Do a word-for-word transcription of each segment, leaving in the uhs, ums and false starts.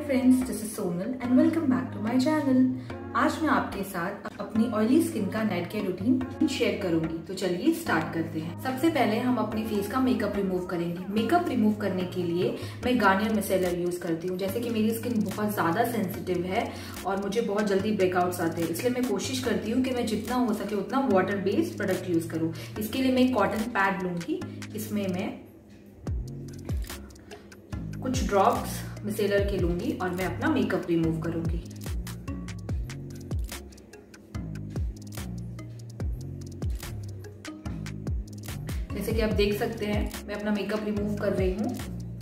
Friends, this is Sonal and welcome back to my channel. आज मैं आपके साथ अपनी ऑयली स्किन का नाइट केयर रूटीन शेयर करूंगी। तो चलिए स्टार्ट करते हैं। सबसे पहले हम अपने फेस का मेकअप रिमूव करेंगे। मेकअप रिमूव करने के लिए मैं गार्नियर मिसेलर यूज करती हूँ। जैसे कि मेरी स्किन बहुत ज्यादा सेंसिटिव है और मुझे बहुत जल्दी ब्रेकआउट्स आते हैं, इसलिए मैं कोशिश करती हूँ कि मैं जितना हो सके उतना वाटर बेस्ड प्रोडक्ट यूज करूँ। इसके लिए मैं एक कॉटन पैड लूंगी। इसमें मैं कुछ ड्रॉप्स मिसेलर के लूंगी और मैं अपना मेकअप रिमूव करूंगी। जैसे कि आप देख सकते हैं मैं अपना मेकअप रिमूव कर रही हूं।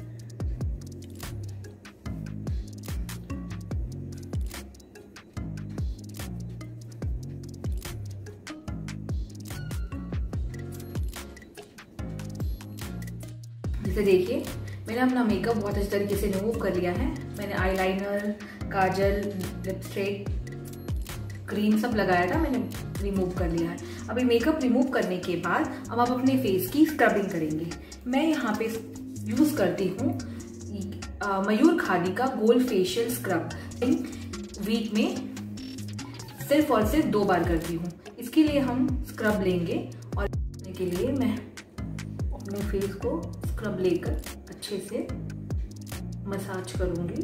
जैसे देखिए मैंने अपना मेकअप बहुत अच्छे तरीके से रिमूव कर लिया है। मैंने आईलाइनर, काजल, लिपस्टिक, क्रीम सब लगाया था, मैंने रिमूव कर लिया है। अभी मेकअप रिमूव करने के बाद अब आप अपने फेस की स्क्रबिंग करेंगे। मैं यहाँ पे यूज करती हूँ मयूर खादी का गोल्ड फेशियल स्क्रब। वीक में सिर्फ और सिर्फ दो बार करती हूँ। इसके लिए हम स्क्रब लेंगे और के लिए मैं अपने फेस को स्क्रब लेकर अच्छे से मसाज करूंगी।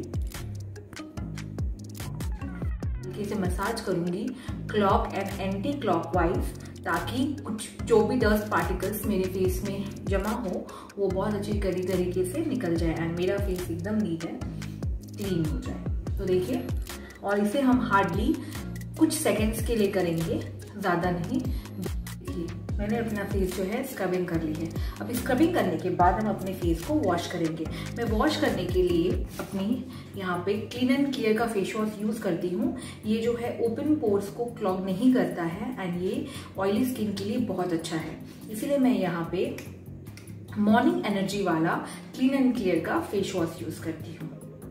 हल्के से मसाज करूंगी क्लॉक एंड एंटी क्लॉकवाइज, ताकि कुछ जो भी डस्ट पार्टिकल्स मेरे फेस में जमा हो वो बहुत अच्छी कड़ी तरीके से निकल जाए एंड मेरा फेस एकदम नीट एंड क्लीन हो जाए। तो देखिए, और इसे हम हार्डली कुछ सेकेंड्स के लिए करेंगे, ज़्यादा नहीं। मैंने अपना फेस जो है स्क्रबिंग कर ली है। अब स्क्रबिंग करने के बाद हम अपने फेस को वॉश करेंगे। मैं वॉश करने के लिए अपनी यहाँ पे क्लीन एंड क्लियर का फेस वॉश यूज़ करती हूँ। ये जो है ओपन पोर्स को क्लॉग नहीं करता है एंड ये ऑयली स्किन के लिए बहुत अच्छा है। इसीलिए मैं यहाँ पे मॉर्निंग एनर्जी वाला क्लीन एंड क्लियर का फेस वॉश यूज़ करती हूँ।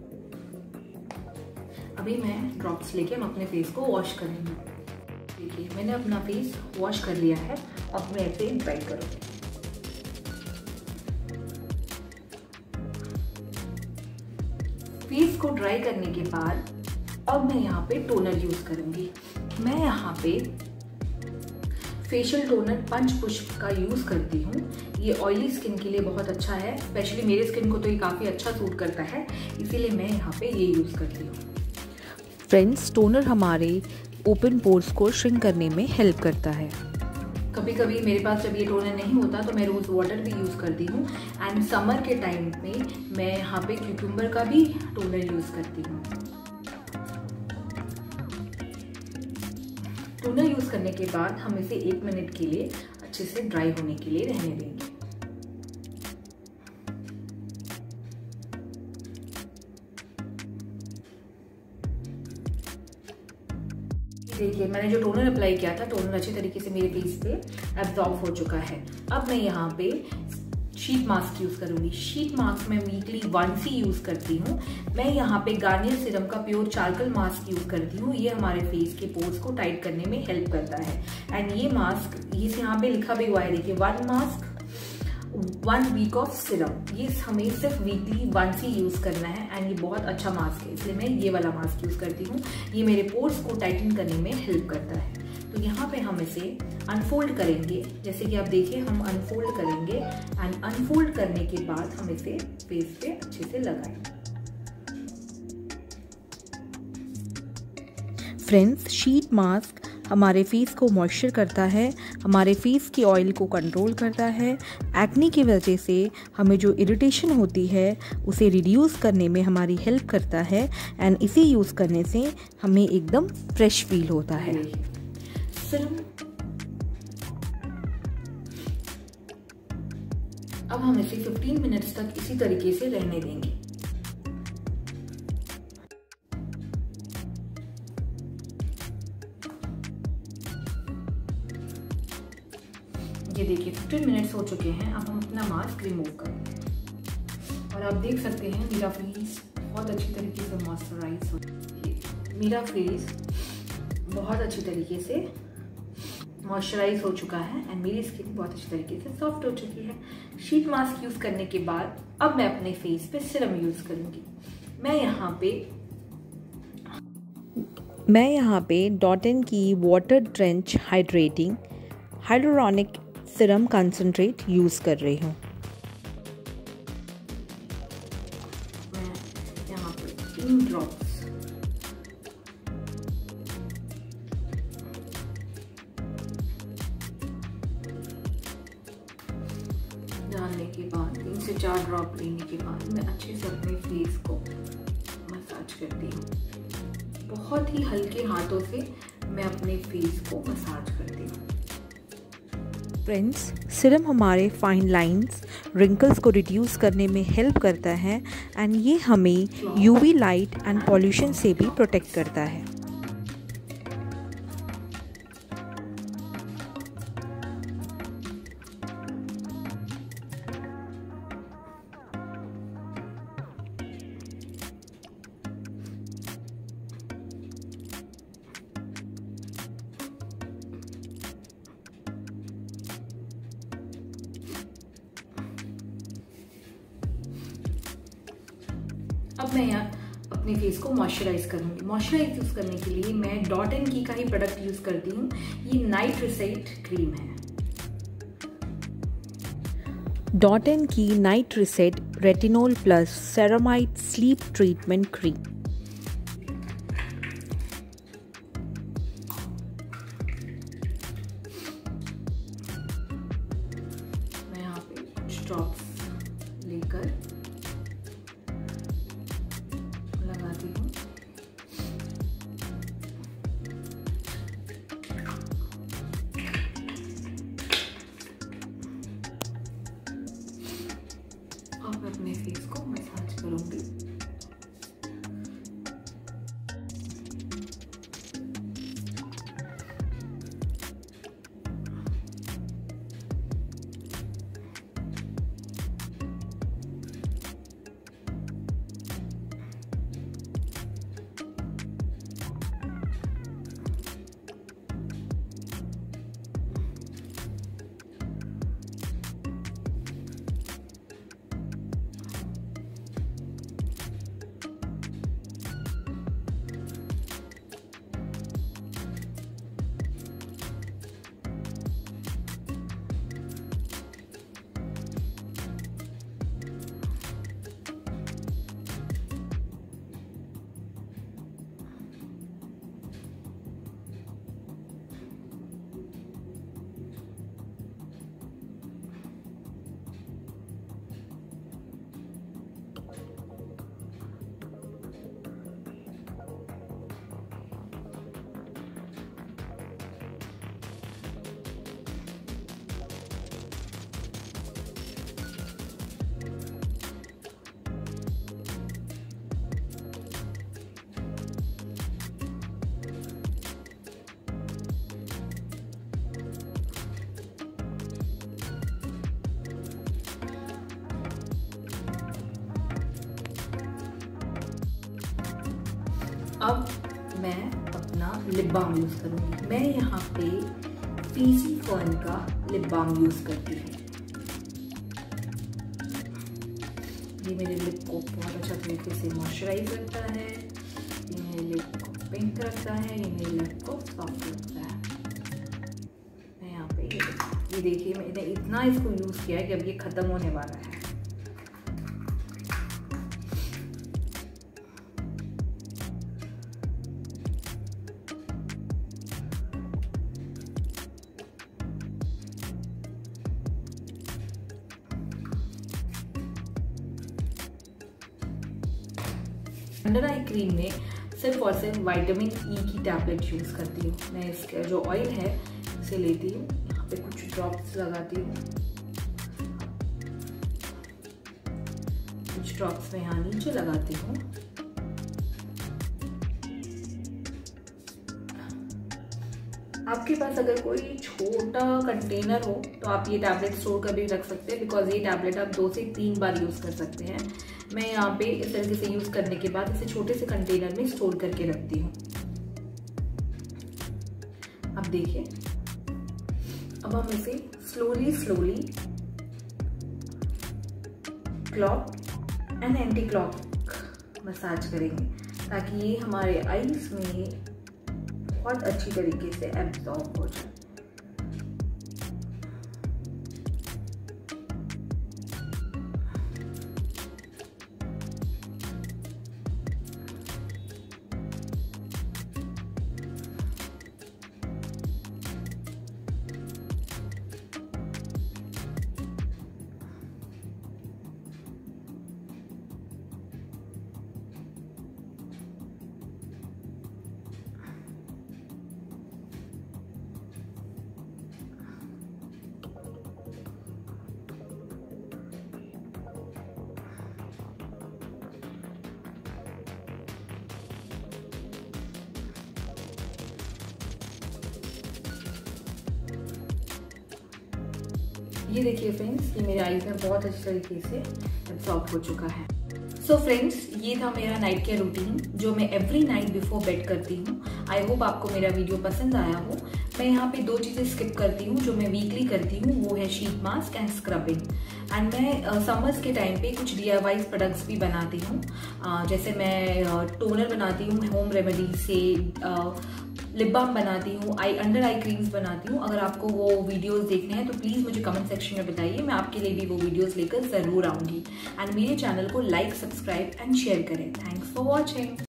अभी मैं ड्रॉप्स लेके हम अपने फेस को वॉश करेंगे। देखिए मैंने अपना फेस वॉश कर लिया है। अब मैं इसे ड्राई करूंगी। फेस को ड्राई करने के बाद अब मैं यहाँ पे टोनर यूज करूंगी। मैं यहाँ पे फेशियल टोनर पंच पुष्प का यूज करती हूँ। ये ऑयली स्किन के लिए बहुत अच्छा है, स्पेशली मेरे स्किन को तो ये काफी अच्छा सूट करता है, इसीलिए मैं यहाँ पे ये यूज करती हूँ। फ्रेंड्स, टोनर हमारे ओपन पोर्स को श्रिंक करने में हेल्प करता है। कभी कभी मेरे पास जब ये टोनर नहीं होता तो मैं रोज़ वाटर भी यूज़ करती हूँ एंड समर के टाइम में मैं यहाँ पे क्यूकम्बर का भी टोनर यूज़ करती हूँ। टोनर यूज़ करने के बाद हम इसे एक मिनट के लिए अच्छे से ड्राई होने के लिए रहने देंगे। देखिए मैंने जो टोनर अप्लाई किया था, टोनर अच्छे तरीके से मेरे फेस पे एब्जॉर्ब हो चुका है। अब मैं यहाँ पे शीट मास्क यूज करूंगी। शीट मास्क मैं वीकली वंस ही यूज करती हूँ। मैं यहाँ पे गार्नियर सीरम का प्योर चारकोल मास्क यूज करती हूँ। ये हमारे फेस के पोर्स को टाइट करने में हेल्प करता है एंड ये मास्क, ये यहाँ पे लिखा भी हुआ है, देखिए one mask one week of serum. ये हमें सिर्फ वीकली वंस ही यूज करना है एंड ये बहुत अच्छा मास्क है, इसलिए मैं ये वाला मास्क यूज करती हूँ। ये मेरे पोर्स को टाइटन करने में हेल्प करता है। तो यहाँ पे हम इसे अनफोल्ड करेंगे। जैसे कि आप देखिए हम अनफोल्ड करेंगे एंड अनफोल्ड करने के बाद हम इसे फेस पे अच्छे से लगाएंगे। फ्रेंड्स, शीट मास्क हमारे फेस को मॉइस्चर करता है, हमारे फेस की ऑयल को कंट्रोल करता है। एक्ने की वजह से हमें जो इरिटेशन होती है उसे रिड्यूस करने में हमारी हेल्प करता है एंड इसे यूज़ करने से हमें एकदम फ्रेश फील होता है। अब हम इसे पंद्रह मिनट्स तक इसी तरीके से रहने देंगे। ये देखिए पंद्रह मिनट्स हो चुके हैं। अब हम अपना मास्क रिमूव करेंगे और आप देख सकते हैं मेरा फेस बहुत अच्छी तरीके से मॉइस्चराइज हो मेरा फेस बहुत अच्छी तरीके से मॉइस्चराइज हो चुका है एंड मेरी स्किन बहुत अच्छी तरीके से सॉफ्ट हो चुकी है। शीट मास्क यूज करने के बाद अब मैं अपने फेस पे सिरम यूज करूंगी। मैं यहाँ पे मैं यहाँ पे Dot and Key water drench hydrating hyaluronic serum concentrate use कर रही हूँ। मैं यहाँ पे तीन ड्रॉप्स डालने के बाद, तीन से चार ड्रॉप लेने के बाद मैं अच्छे से अपने फेस को मसाज करती हूँ। बहुत ही हल्के हाथों से मैं अपने फेस को मसाज करती हूँ। फ्रेंड्स, सीरम हमारे फाइन लाइंस, रिंकल्स को रिड्यूस करने में हेल्प करता है एंड ये हमें यूवी लाइट एंड पॉल्यूशन से भी प्रोटेक्ट करता है। अब मैं यहाँ अपने फेस को मॉइस्चराइज करूँगी। मॉइस्चराइज यूज़ करने के लिए मैं डॉट एंड की का ही प्रोडक्ट यूज़ करती हूँ। ये नाइट रिसेट क्रीम है। Dot and Key night reset retinol plus ceramide sleep treatment cream. मैं यहाँ पे कुछ ड्रॉप्स लेकर लगाती हूँ। अब मैं अपने फेस को मसाज करूँगी। अब मैं अपना लिप बाम यूज़ करूँगी। मैं यहाँ पे फीजी फर्न का लिप बाम यूज़ करती हूँ। ये मेरे लिप को बहुत अच्छा तरीके से मॉइस्चराइज करता है, ये मेरे लिप को पिंक रखता है, ये मेरे लिप को सॉफ्ट रखता है। मैं यहाँ पे ये ये देखिए, मैंने इतना इसको यूज़ किया है कि अब ये ख़त्म होने वाला है। अंडर आई क्रीम में सिर्फ और सिर्फ विटामिन ई की टैबलेट यूज़ करती हूँ। मैं इसका जो ऑयल है इसे लेती हूँ, यहाँ पे कुछ ड्रॉप्स लगाती हूँ, कुछ ड्रॉप्स मैं यहाँ नीचे लगाती हूँ। आपके पास अगर कोई छोटा कंटेनर हो तो आप ये टैबलेट स्टोर कर भी रख सकते हैं, बिकॉज ये टैबलेट आप दो से तीन बार यूज़ कर सकते हैं। मैं यहाँ पे इस तरीके से यूज़ करने के बाद इसे छोटे से कंटेनर में स्टोर करके रखती हूँ। अब देखिए, अब हम इसे slowly slowly clock and anti clock massage करेंगे ताकि ये हमारे आईज में बहुत अच्छी तरीके से एब्जॉर्ब हो जाए। ये देखिए फ्रेंड्स, ये मेरे आईज में बहुत अच्छी तरीके से एब्जॉर्ब हो चुका है। सो so फ्रेंड्स, ये था मेरा नाइट केयर रूटीन जो मैं एवरी नाइट बिफोर बेड करती हूँ। आई होप आपको मेरा वीडियो पसंद आया हो। मैं यहाँ पे दो चीज़ें स्किप करती हूँ जो मैं वीकली करती हूँ, वो है sheet mask and scrubbing. And मैं समर्स uh, के टाइम पे कुछ डी आई वाई प्रोडक्ट्स भी बनाती हूँ। uh, जैसे मैं टोनर uh, बनाती हूँ होम रेमेडी से, uh, लिप बाम बनाती हूँ, आई अंडर आई क्रीम्स बनाती हूँ। अगर आपको वो वीडियोस देखने हैं तो प्लीज़ मुझे कमेंट सेक्शन में बताइए, मैं आपके लिए भी वो वीडियोस लेकर ज़रूर आऊँगी। एंड मेरे चैनल को लाइक, सब्सक्राइब एंड शेयर करें। Thanks for watching.